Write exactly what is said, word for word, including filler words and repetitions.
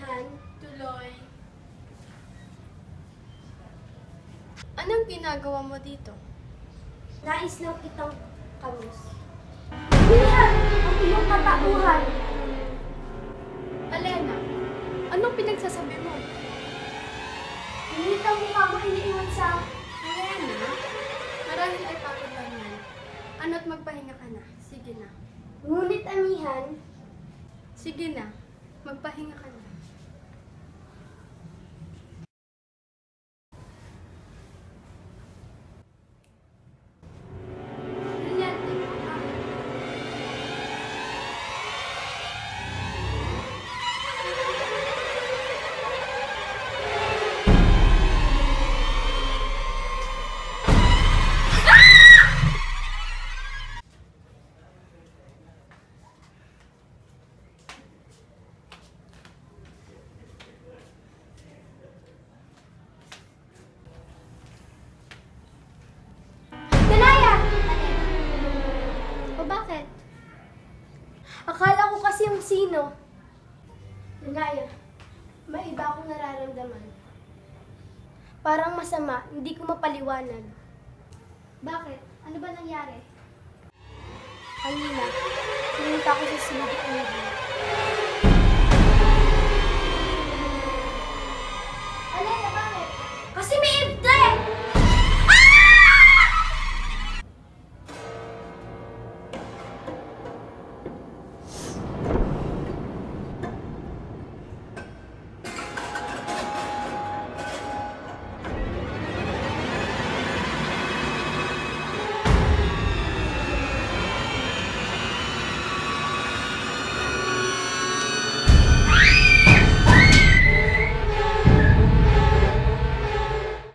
amihan. Tuloy. Anong ginagawa mo dito? Nais lang kitang kamus. Amihan! Ang iyong katauhan! Alena, anong pinagsasabi mo? Ngunit ang mukha mo iniiwan sa... Alena, marahil ay pagod lang yan. Ano't magpahinga ka na. Sige na. Ngunit amihan, Sige na. Magpahinga ka na. Brilyante, ah. Danaya! O bakit? Akala ko kasi yung sino. Danaya, may iba akong nararamdaman. Parang masama, hindi ko mapaliwanag. Bakit? Ano ba nangyari? Kanina, pumunta ako sa silid ng amihan.